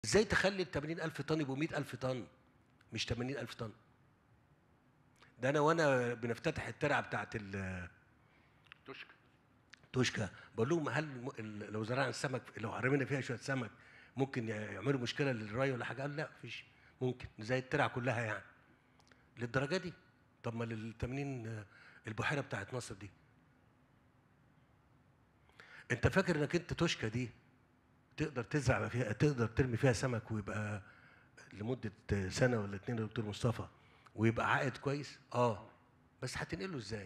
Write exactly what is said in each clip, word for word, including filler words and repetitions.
ازاي تخلي ال ثمانين ألف طن يبقوا مئة ألف طن مش ثمانين ألف طن؟ ده انا وانا بنفتتح الترعه بتاعت ال توشكا توشكا بقول لهم هل م- ال- لو زرعنا السمك، لو رمينا فيها شويه سمك ممكن يعملوا مشكله للري ولا حاجه؟ قال لا مفيش، ممكن زي الترعه كلها يعني. للدرجه دي؟ طب ما لل ثمانين البحيره بتاعت مصر دي، انت فاكر انك انت توشكا دي تقدر تزرع فيها، تقدر ترمي فيها سمك ويبقى لمده سنه ولا اتنين يا دكتور مصطفى ويبقى عائد كويس؟ اه. بس هتنقله ازاي؟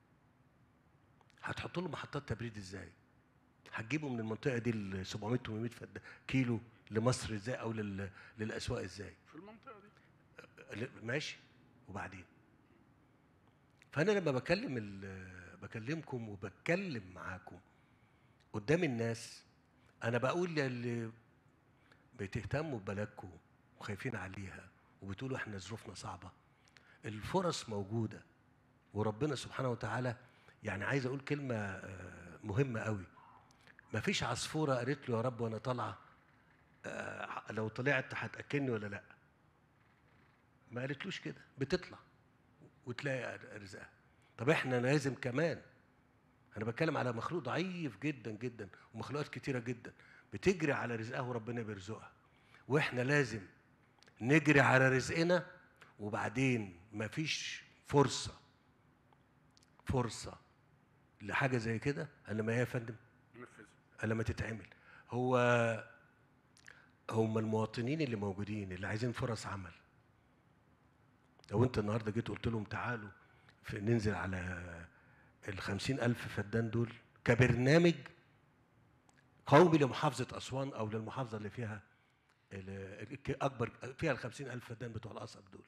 هتحط له محطات تبريد ازاي؟ هتجيبه من المنطقه دي ال سبعمية ثمانمية فد- كيلو لمصر ازاي، او لل... للاسواق ازاي؟ في المنطقه دي. ل- ماشي. وبعدين فانا لما بكلم ال... بكلمكم وبتكلم معاكم قدام الناس، انا بقول للي بتهتموا ببلدكم وخايفين عليها وبتقولوا احنا ظروفنا صعبه، الفرص موجوده، وربنا سبحانه وتعالى يعني عايز اقول كلمه آه، مهمه قوي. مفيش عصفوره قالت له يا رب وانا طالعه آه، لو طلعت هتاكلني ولا لا. ما قالتلوش كده، بتطلع وتلاقي رزقها. طب احنا لازم كمان، انا بتكلم على مخلوق ضعيف جدا جدا ومخلوقات كتيره جدا بتجري على رزقها وربنا بيرزقها، واحنا لازم نجري على رزقنا. وبعدين مفيش فرصه فرصه لحاجه زي كده الا ما هي يا فندم، ننفذها. الا ما تتعمل. هو هم المواطنين اللي موجودين اللي عايزين فرص عمل، لو انت النهارده جيت قلت لهم تعالوا في ننزل على الخمسين ألف فدان دول كبرنامج قومي لمحافظة أسوان أو للمحافظة اللي فيها ال- أكبر فيها الخمسين ألف فدان بتوع القصب دول،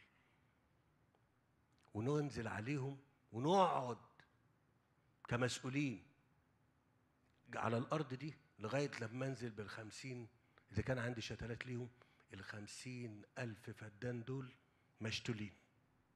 وننزل عليهم ونقعد كمسؤولين على الأرض دي لغاية لما أنزل بالخمسين، إذا كان عندي شتلات ليهم الخمسين ألف فدان دول مشتولين.